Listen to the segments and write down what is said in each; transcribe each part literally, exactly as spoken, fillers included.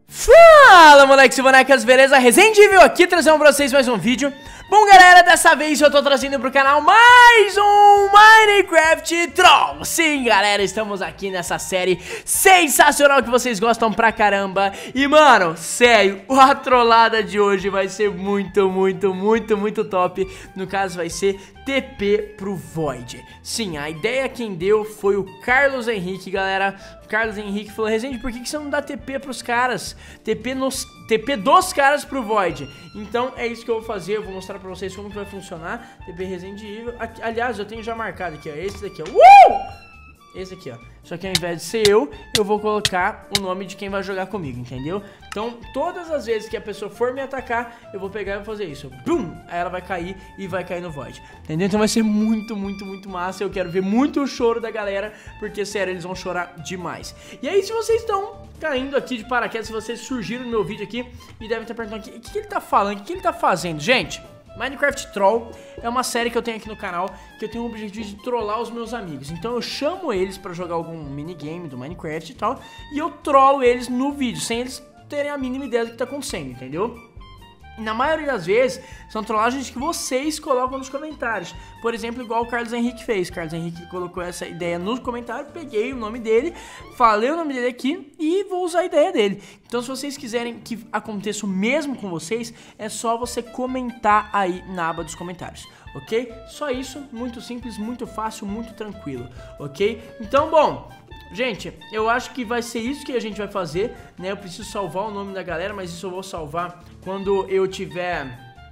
Fala, moleques e bonecas, beleza? Resident Evil aqui, trazendo pra vocês mais um vídeo. Bom, galera, dessa vez eu tô trazendo pro canal mais um Minecraft Troll. Sim, galera, estamos aqui nessa série sensacional que vocês gostam pra caramba. E, mano, sério, a trollada de hoje vai ser muito, muito, muito, muito top. No caso, vai ser T P pro Void. Sim, a ideia quem deu foi o Carlos Henrique, galera. O Carlos Henrique falou: Resende, por que, que você não dá T P pros caras? T P, nos, T P dos caras pro Void. Então é isso que eu vou fazer, eu vou mostrar pra vocês como que vai funcionar. T P Resident Evil. Aqui, aliás, eu tenho já marcado aqui, ó. Esse daqui, ó. Uh! Esse aqui, ó. Só que ao invés de ser eu, eu vou colocar o nome de quem vai jogar comigo, entendeu? Então, todas as vezes que a pessoa for me atacar, eu vou pegar e vou fazer isso. Bum! Aí ela vai cair e vai cair no Void. Entendeu? Então vai ser muito, muito, muito massa. Eu quero ver muito o choro da galera, porque, sério, eles vão chorar demais. E aí, se vocês estão caindo aqui de paraquedas, se vocês surgiram no meu vídeo aqui e devem estar perguntando aqui, o que, que ele tá falando? O que, que ele tá fazendo? Gente, Minecraft Troll é uma série que eu tenho aqui no canal, que eu tenho o objetivo de trollar os meus amigos. Então eu chamo eles pra jogar algum minigame do Minecraft e tal, e eu trollo eles no vídeo, sem eles terem a mínima ideia do que tá acontecendo, entendeu? E na maioria das vezes, são trollagens que vocês colocam nos comentários. Por exemplo, igual o Carlos Henrique fez. O Carlos Henrique colocou essa ideia nos comentários, peguei o nome dele, falei o nome dele aqui e vou usar a ideia dele. Então, se vocês quiserem que aconteça o mesmo com vocês, é só você comentar aí na aba dos comentários, ok? Só isso, muito simples, muito fácil, muito tranquilo, ok? Então, bom... Gente, eu acho que vai ser isso que a gente vai fazer, né? Eu preciso salvar o nome da galera, mas isso eu vou salvar quando eu tiver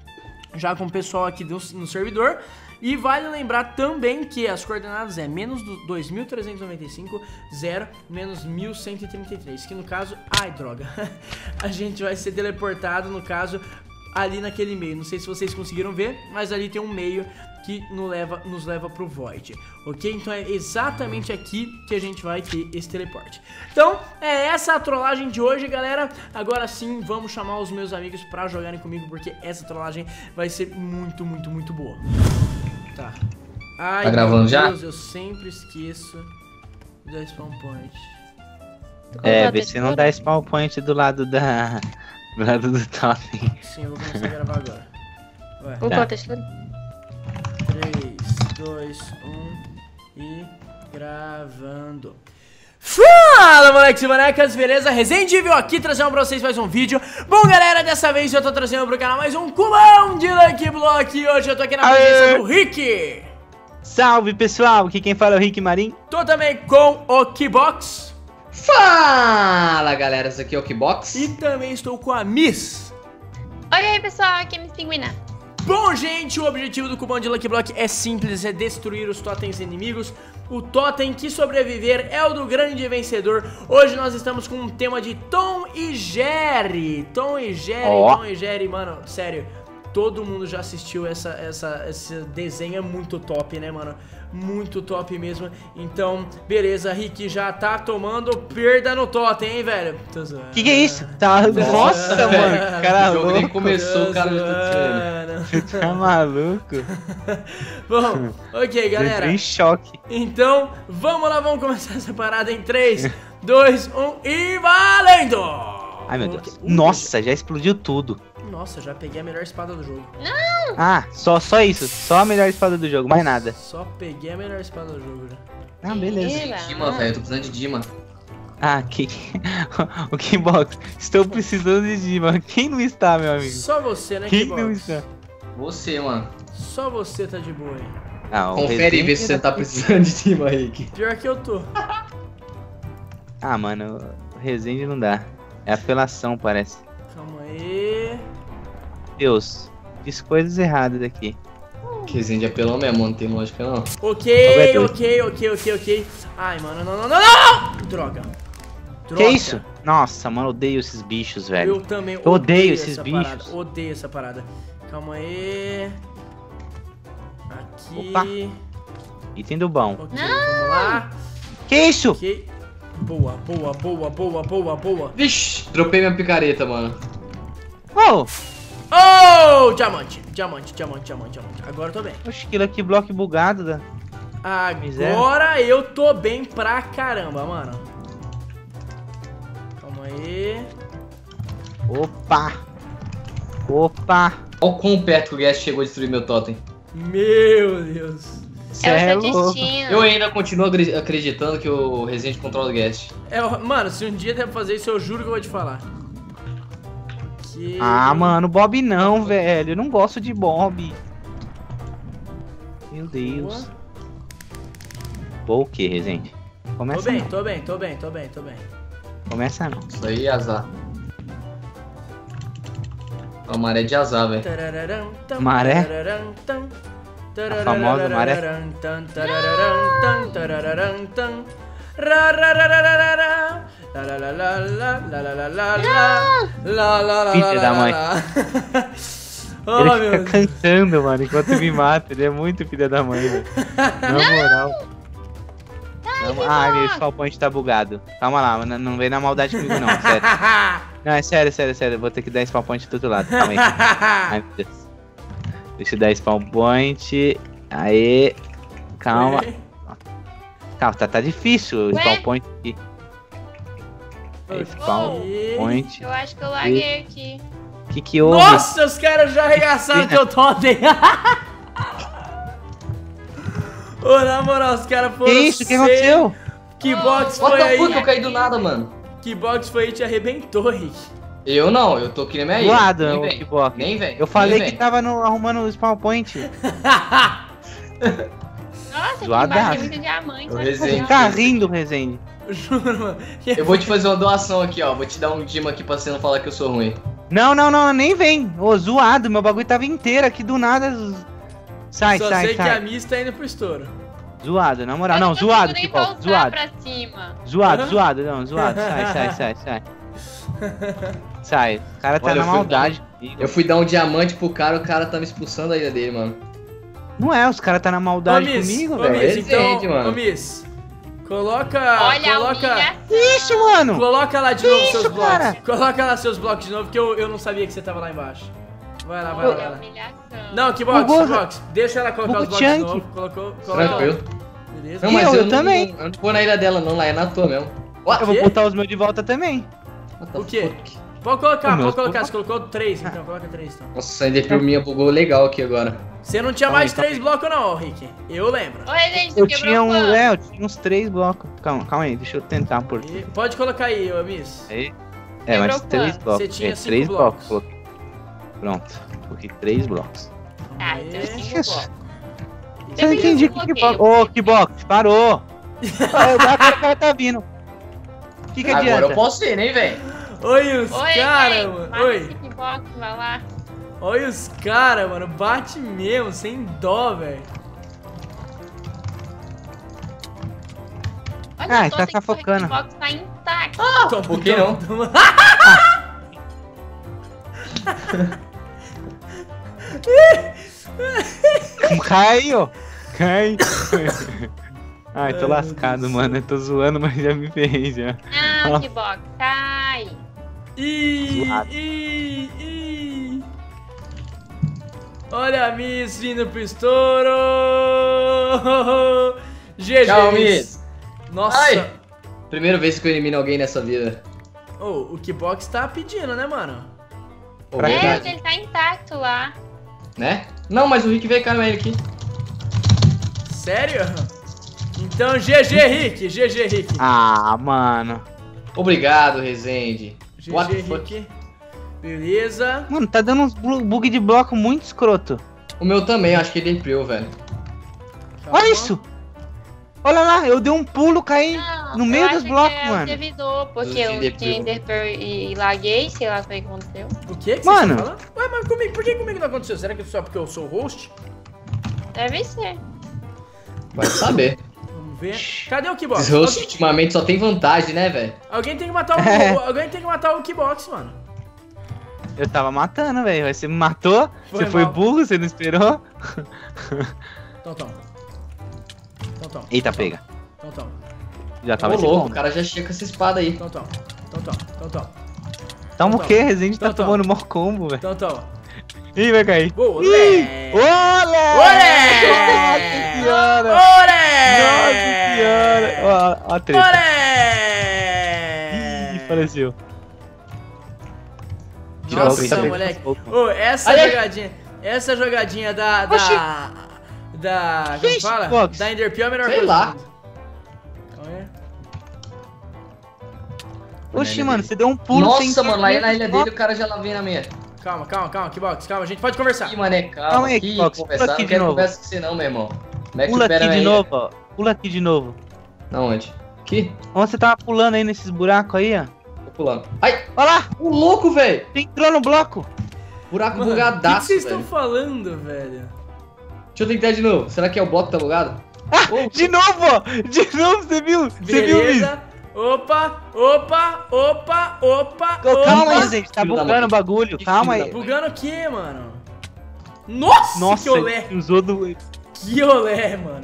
já com o pessoal aqui do, no servidor. E vale lembrar também que as coordenadas é menos dois mil trezentos e noventa e cinco, zero, menos mil cento e trinta e três. Que no caso, ai droga, a gente vai ser teleportado, no caso, ali naquele meio. Não sei se vocês conseguiram ver, mas ali tem um meio que nos leva, nos leva pro Void, ok? Então é exatamente aqui que a gente vai ter esse teleporte. Então, é essa a trollagem de hoje, galera. Agora sim, vamos chamar os meus amigos pra jogarem comigo, porque essa trollagem vai ser muito, muito, muito boa. Tá. Ai, tá gravando já? Meu Deus, eu sempre esqueço da spawn point. É, vê se não dá spawn point do lado da... do lado do totem. Sim, eu vou começar a gravar agora. Ué. Um Tá. textura. três, dois, um e gravando. Fala, moleques e bonecas, beleza? Resident Evil aqui, trazendo pra vocês mais um vídeo. Bom, galera, dessa vez eu tô trazendo pro canal mais um cubão de Lucky Block. E hoje eu tô aqui na presença do Rick. Salve, pessoal! Aqui quem fala é o Rick Marim. Tô também com o Keybox. Fala, galera, esse aqui é o Keybox. E também estou com a Miss. Olha aí, pessoal, aqui é Miss Pinguina. Bom, gente, o objetivo do cubão de Lucky Block é simples, é destruir os totens inimigos. O totem que sobreviver é o do grande vencedor. Hoje nós estamos com um tema de Tom e Jerry. Tom e Jerry, oh. Tom e Jerry, mano, sério. Todo mundo já assistiu essa, essa, esse desenho, é muito top, né, mano? Muito top mesmo. Então, beleza, Rick já tá tomando perda no totem, hein, velho? Que que é isso? Tá... Nossa, mano, cara o jogo louco. nem começou, o cara já tá Tá maluco? Bom, ok, galera. Em choque. Então, vamos lá, vamos começar essa parada em três, dois, um e valendo! Ai, meu Deus. Uh, Nossa, já explodiu tudo. Nossa, já peguei a melhor espada do jogo. Ah, só, só isso. Só a melhor espada do jogo, mais nada. Só peguei a melhor espada do jogo já. Ah, beleza. Dima, velho, eu tô precisando de Dima. Ah, que... o Keybox. Estou precisando de Dima. Quem não está, meu amigo? Só você, né, Quem Keybox? não está? Você, mano. Só você tá de boa aí. Ah, o Confere e vê se você tá precisando de Dima, Rick. Pior que eu tô. Ah, mano, o Resende não dá. É apelação, parece. Calma aí. Deus, fiz coisas erradas aqui. Que Resende é pelão mesmo, não tem lógica não. Ok, ok, ok, ok, ok. Ai, mano, não, não, não, não! Droga. Droga. Que isso? Nossa, mano, odeio esses bichos, velho. Eu também Eu odeio esses essa bichos. Parada. Odeio essa parada. Calma aí. Aqui. Opa. Item do bom. Ok, vamos lá. Que isso? Ok. Boa, boa, boa, boa, boa, boa. Vixe, dropei minha picareta, mano. Oh! Oh! Diamante, diamante, diamante, diamante, diamante. Agora eu tô bem. Oxe, que Lucky Block bugado, da. Agora eu tô bem pra caramba, mano. Calma aí. Opa! Opa! Olha o quão perto que o Guest chegou a destruir meu totem. Meu Deus. Cê É o é seu louco. destino. Eu ainda continuo agri- acreditando que o Resident controla o Guest. É, mano, se um dia der pra fazer isso, eu juro que eu vou te falar. Que... Ah, mano, Bob não, velho. Eu não gosto de Bob. Meu Deus. Boa o que, Resende? Tô Começa bem, não. tô bem, tô bem, tô bem, tô bem. Começa não. Isso aí é azar. A maré de azar, velho. Tarararam, tam, Maré? tarararam, tam, A famosa maré? tarararam, tam, tarararam, tam, tarararam, tam. Rararararara, lalalala, lalalala, lalalala, Filha da mãe. Oh, Ele meu fica Deus. cantando, mano, enquanto me mata. Ele é muito filha da mãe, velho. Na moral. Na mo- Ah, meu spawn point tá bugado. Calma lá, não, não vem na maldade comigo não, sério. Não, é sério, sério, sério. Eu vou ter que dar spawn point do outro lado. Calma aí. Ai, meu Deus. Deixa eu dar spawn point. Aê. Calma. Calma, tá, tá difícil o Ué? spawn point aqui. É, spawn Ih. point. Eu acho que eu larguei aqui. O que que houve? Nossa, os caras já arregaçaram teu totem. Ô, na moral, os caras foram. Que isso? O que aconteceu? Que box What foi the fuck, eu aí? caí do nada, mano. Que box foi aí e te arrebentou, Rick? Eu não, eu tô aqui na minha ilha. Zoado, Nem o vem. Kickbox. Nem vem. Eu falei nem que vem. tava no, arrumando o spawn point. Nossa, aqui Zoadaço. embaixo tem muito diamante. Eu olha que resenho. legal. Ficar rindo, Resende. Juro, mano. Eu vou te fazer uma doação aqui, ó. Vou te dar um dima aqui pra você não falar que eu sou ruim. Não, não, não, nem vem. Ô, zoado, meu bagulho tava inteiro aqui do nada. z- Sai, Só sai, sei que sai. a Miss tá indo pro estouro. Zoado, na moral. Eu Não, não zoado, consigo nem Kickbox, voltar zoado. pra cima. Zoado, Hã? zoado, não, zoado. Sai, sai, sai, sai. Sai, o cara tá Olha, na eu fui- maldade comigo. Eu fui dar um diamante pro cara, o cara tá me expulsando da ilha dele, mano. Não é, os caras tá na Ô, maldade Miss, comigo, ô, velho. Miss, então, Resende, mano. ô, Miss, coloca, Olha a coloca, humilhação. Isso, mano. coloca lá de novo Isso, seus blocos. cara. Coloca lá seus blocos de novo, que eu, eu não sabia que você tava lá embaixo. Vai lá, vai lá, Olha vai a lá. humilhação. Não, que box, Bugou, que box. Deixa ela colocar bugou os blocos de chunk. novo. Colocou, coloca lá. Tranquilo. Beleza? Não, mas Eu, eu, eu não, também. Eu não vou na ilha dela, não. Lá é na tua mesmo. What? Eu vou quê? botar os meus de volta também. What the O quê? fuck? Pode colocar, O meu pode colocar. ficou- Você colocou três, então. Coloca três, então. Nossa, a Enderpearl minha bugou legal aqui agora. Você não tinha Calma mais aí, calma três blocos não, Rick. Eu lembro. Ô, Resident, Eu tu quebrou tinha um, quanto? é, eu tinha uns três blocos. Calma, calma aí, deixa eu tentar por. E pode colocar aí, ô Miss. Aí. É, mas Quebrou três quanto? blocos. Você tinha é, cinco três blocos. blocos. coloquei. Pronto, coloquei três blocos. Ah, então Aí. cinco blocos. Eu não Depois entendi eu que que bloqueio. box. Ô, que box, parou! Agora o cara tá vindo. O que que Agora adianta? eu posso ir, nem vem. Oi, os Oi, caras, véi, mano. mata Oi. esse kickbox, vai lá. Olha os caras, mano. Bate mesmo, sem dó, velho. Olha, Ah, eu tô tá sem sufocando. O kickbox tá intacto. Toma, por que não? toma. Caiu! Cai! Ai, tô lascado, mano. Eu tô zoando, mas já me ferrei já. Não, kickbox, cai. Ih, Zoado. ih, ih. Olha a Miss vindo pro estouro. G G. Tchau, Miss. Nossa. Ai. Primeira vez que eu elimino alguém nessa vida. Oh, o Kickbox tá pedindo, né, mano? Pô, Pra É, verdade, ele tá intacto lá. né? Não, mas o Rick veio cair ele aqui. Sério? Então, G G, Rick. G G, Rick. Ah, mano. Obrigado, Resende. G What G, the fuck? Rick. Beleza. Mano, tá dando uns blu- bug de bloco muito escroto. O meu também, acho que ele entrou, velho. Calma. Olha isso! Olha lá, eu dei um pulo, caí Não, no meio eu dos acho blocos, que é mano. o servidor, porque Os eu Enderpearl. tinha Enderpearl e laguei, sei lá o que aconteceu. O que que Mano. você tá falando? Ué, mas comigo, por que comigo não aconteceu? Será que só porque eu sou o host? Deve ser. Vai saber. Vamos ver. Cadê o Kickbox? Esses hosts Alguém, ultimamente só tem vantagem, né, velho? alguém tem que matar o, É. o- alguém tem que matar o Kickbox, mano. Eu tava matando, velho. Você me matou, Foi você foi mal. burro, você não esperou. Então toma. Então toma. Eita, Então pega. toma. Então toma. Já Ô, tava esse louco, o ponto. cara já chega com essa espada aí. Então toma. Então toma. Então toma. Toma o Então quê? toma. Resende tá Então tomando mó combo, velho. Então toma. Ih, vai cair. Boa, Ih! olé! Olé! Olé! Nossa senhora! Olé! Nossa senhora! Ó, ó a treta. Olé! Ih, faleceu. Tirou a Nossa, print. moleque. Ô, essa Aí. jogadinha, essa jogadinha da, da, da, como Que fala? Xbox? Da Enderpeel é a melhor Sei coisa lá. do mundo. Calma aí. Oxi, mano, você deu um pulo sem Nossa, mano, lá querer. na ilha dele o cara já lá vem na minha. Calma, calma, calma, Kibox, calma, a gente pode conversar. Ih, mané, calma. Calma aí, que Xbox, conversar, pula aqui não de quero novo. conversa com você não, meu irmão. Como é que Pula supera aqui de na ilha? novo, ó. Pula aqui de novo. Não, onde? Aqui? Onde você tava pulando aí nesses buracos aí, ó. Tô pulando. Ai, Olha lá, o louco, velho. você entrou no bloco. Buraco Mano, o que que bugadaço, vocês velho. estão falando, velho? Deixa eu tentar de novo. Será que é o bloco que tá bugado? Ô, De novo, ó. De novo, você viu? Você viu isso? Beleza. Opa, opa, opa, opa, opa. Calma aí, gente. Tá Filho da bugando mãe. o bagulho. Que Calma filho aí. da Bugando o que, mano? Nossa, Nossa, que olé. ele usou do... Que olé, mano.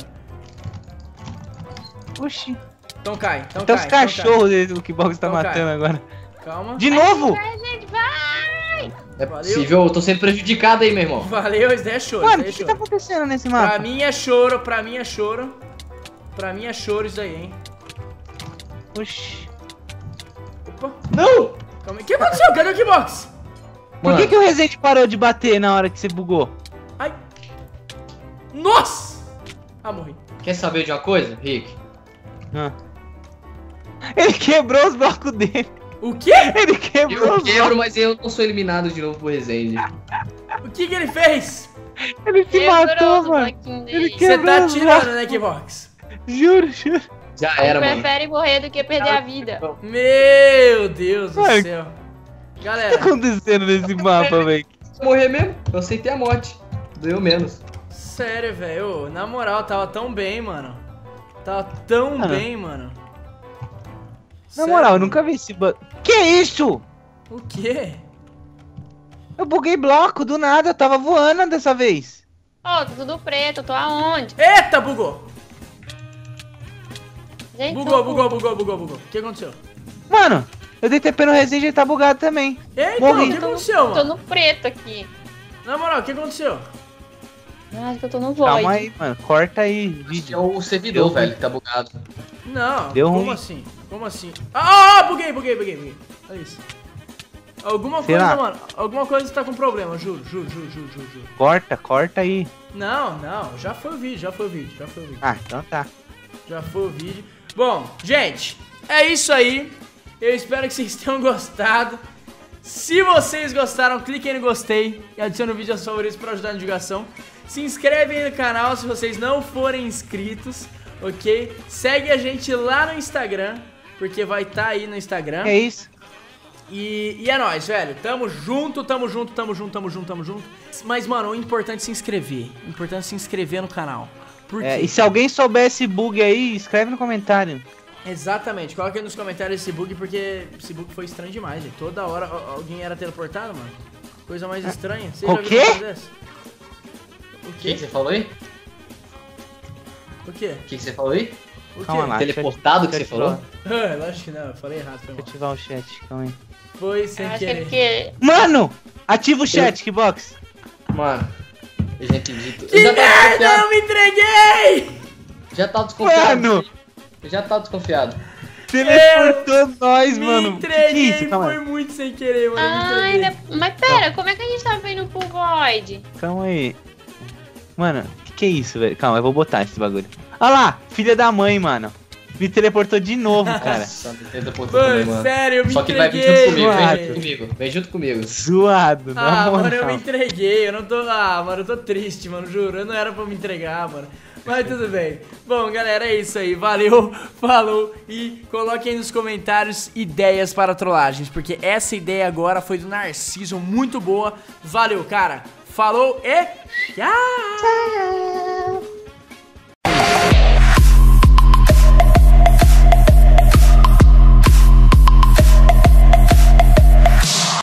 Oxi. Então cai, então Até cai. os então cachorros dele, o Kibox tá Então matando cai. agora. cai. Calma. De novo? Vai, gente, vai! É Valeu. possível, eu tô sendo prejudicado aí, meu irmão. Valeu, isso daí é choro, Mano, o isso que daí é que tá choro. acontecendo nesse Pra mapa? mim é choro, pra mim é choro. Pra mim é choro isso aí, hein. Oxi. Opa, Não! calma aí. O que aconteceu? Cadê o Kibox? Por que, que o Resident parou de bater na hora que você bugou? Ai. Nossa! Ah, morri. Quer saber de uma coisa, Rick? Ah. Ele quebrou os blocos dele. O quê? Ele quebrou Eu os quebro, mas eu não sou eliminado de novo por Resende. O que que ele fez? blocos. Ele se Quebrou matou, o mano. bloquinho Ele dele. que- Você Quebrou tá os tirando, blocos. né, Kibox? Juro, juro. Já era, mano. Prefere morrer do que perder a vida. Meu Deus do Mano. céu. O que Galera, tá acontecendo nesse mapa, velho? Se morrer mesmo, eu aceitei a morte. Doeu menos. sério, velho. Ô, na moral, tava tão bem, mano. Tava tão Mano. bem, mano. Na Sério, moral, eu mano. nunca vi esse ba... Que isso? O quê? Eu buguei bloco do nada, eu tava voando dessa vez. Ô, tá tudo preto, tô aonde? Eita, bugou. Gente, Bugou, tô- bugou, bugou, bugou, bugou. O que aconteceu? Mano, eu dei T P no Resident e ele tá bugado também. Eita, Morri. o que Eu tô, aconteceu, tô mano? no preto aqui. Na moral, o que aconteceu? Acho que eu tô no void. Calma aí, mano. Corta aí, Acho que é vídeo. o servidor, Deu velho, que tá bugado. Não, Deu como ruim. assim? Como assim? Ah, ah, buguei, buguei, buguei, buguei. Olha isso. Alguma Será? coisa, mano. Alguma coisa tá com problema, juro, juro, juro, juro, juro, juro. Corta, corta aí. Não, não, já foi o vídeo, já foi o vídeo, já foi o vídeo. Ah, então tá. Já foi o vídeo. Bom, gente, é isso aí. Eu espero que vocês tenham gostado. Se vocês gostaram, cliquem no gostei e adicione o vídeo aos favoritos para ajudar na divulgação. Se inscrevem no canal se vocês não forem inscritos, ok? Segue a gente lá no Instagram, porque vai estar aí no Instagram. Que é isso? E, e é nóis, velho. Tamo junto, tamo junto, tamo junto, tamo junto, tamo junto. Mas, mano, o importante é se inscrever. O importante é se inscrever no canal. Por É, quê? e se alguém souber esse bug aí, escreve no comentário. Exatamente, coloca aí nos comentários esse bug, porque esse bug foi estranho demais, gente. Toda hora a- alguém era teleportado, mano. Coisa mais estranha. Você O já viu quê? uma coisa dessa? O O que quê? que você falou aí? O quê? O que que você falou aí? O quê? Calma lá. Teleportado que você deixa eu falou? Ah, lógico que não, eu falei errado, foi Deixa eu mal. ativar o chat, calma aí. Foi sem Acho que é querer. porque... Mano! Ativa o chat, Kibox. Mano, eu já entendi tudo. Que Eu já tava merda, desconfiado. eu me entreguei! Já tava desconfiado. Mano! Eu já tava desconfiado. Teleportou nós, Me mano. Que que é entreguei, isso? Calma foi aí. muito sem querer, mano. eu me Ai, entreguei. né? Mas pera, como é que a gente tá vendo pro void? Calma aí. Mano, que que é isso, velho? Calma, eu vou botar esse bagulho. Olha lá, filha da mãe, mano. Me teleportou de novo, cara. Nossa, me teleportou também, Mano, mano. sério, eu me Só que vai vir entreguei. junto comigo, vem mano. junto comigo. Vem junto comigo. Zoado, na Ah, moral. mano, eu me entreguei, eu não tô... Ah, mano, eu tô triste, mano, juro, eu não era pra me entregar, mano. Mas tudo bem. Bom, galera, é isso aí, valeu, falou e coloquem nos comentários ideias para trollagens, porque essa ideia agora foi do Narciso, muito boa. Valeu, cara, falou e tchau!